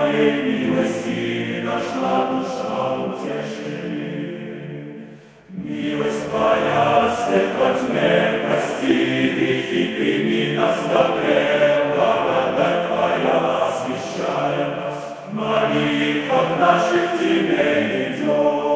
Твоей милости нашла душа утешение. Милость Твоя, свет во тьме, прости грехи, прими нас добре, благодать Твоя освящает нас, в молитвах наших Тебе идет.